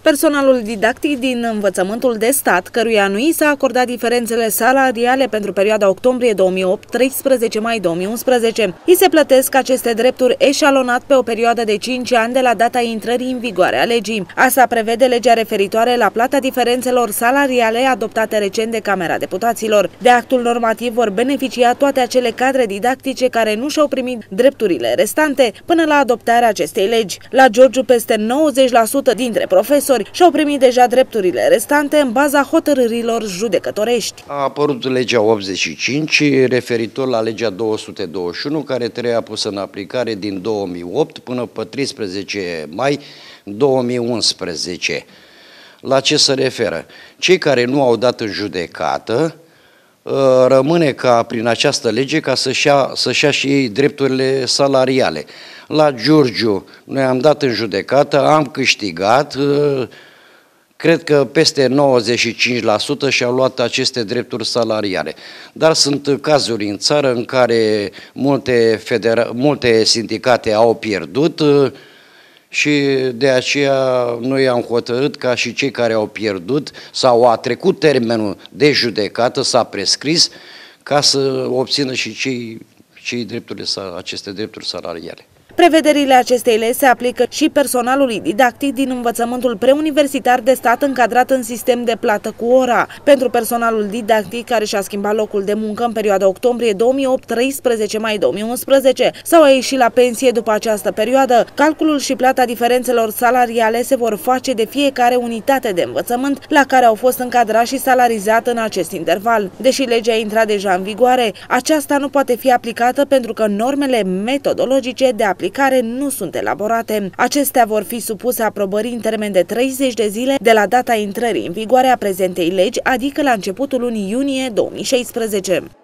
Personalul didactic din învățământul de stat, căruia nu i s-a acordat diferențele salariale pentru perioada octombrie 2008-13 mai 2011, îi se plătesc aceste drepturi eșalonat pe o perioadă de 5 ani de la data intrării în vigoare a legii. Asta prevede legea referitoare la plata diferențelor salariale adoptate recent de Camera Deputaților. De actul normativ vor beneficia toate acele cadre didactice care nu și-au primit drepturile restante până la adoptarea acestei legi. La Giurgiu, peste 90% dintre profesori și-au primit deja drepturile restante în baza hotărârilor judecătorești. A apărut legea 85 referitor la legea 221, care trebuia pusă în aplicare din 2008 până pe 13 mai 2011. La ce se referă? Cei care nu au dat în judecată rămâne ca prin această lege ca să-și ia și ei drepturile salariale. La Giurgiu noi am dat în judecată, am câștigat, cred că peste 95% și-au luat aceste drepturi salariale. Dar sunt cazuri în țară în care multe sindicate au pierdut și de aceea noi am hotărât ca și cei care au pierdut sau a trecut termenul de judecată, s-a prescris, ca să obțină și aceste drepturi salariale. Prevederile acestei legi se aplică și personalului didactic din învățământul preuniversitar de stat încadrat în sistem de plată cu ora. Pentru personalul didactic care și-a schimbat locul de muncă în perioada octombrie 2008-13 mai 2011 sau a ieșit la pensie după această perioadă, calculul și plata diferențelor salariale se vor face de fiecare unitate de învățământ la care au fost încadrați și salarizat în acest interval. Deși legea a intrat deja în vigoare, aceasta nu poate fi aplicată pentru că normele metodologice de aplicare nu sunt elaborate. Acestea vor fi supuse aprobării în termen de 30 de zile de la data intrării în vigoare a prezentei legi, adică la începutul lunii iunie 2016.